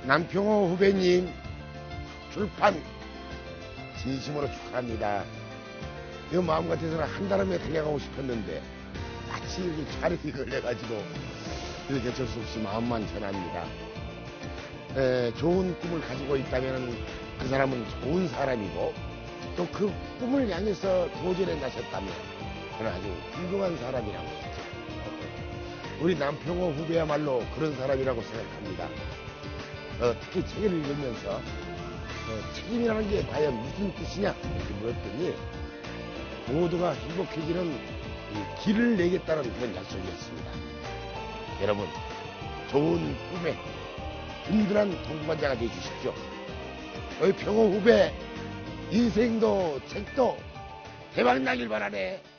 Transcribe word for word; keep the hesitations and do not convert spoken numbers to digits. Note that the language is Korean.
남평호 후배님 출판 진심으로 축하합니다. 이 마음 같아서는 한달음에 달려가고 싶었는데 마치 이렇게 촬영이 걸려가지고 이렇게 어쩔 수 없이 마음만 전합니다. 에, 좋은 꿈을 가지고 있다면 그 사람은 좋은 사람이고 또 그 꿈을 향해서 도전해 나섰다면 그는 아주 훌륭한 사람이라고 했죠. 우리 남평호 후배야말로 그런 사람이라고 생각합니다. 어, 특히 책을 읽으면서 어, 책임이라는 게 과연 무슨 뜻이냐 이렇게 물었더니 모두가 행복해지는 이 길을 내겠다는 그런 약속이었습니다. 여러분 좋은 꿈에 든든한 동반자가 되어주십시오. 우리 평호 후배 인생도 책도 대박 나길 바라네.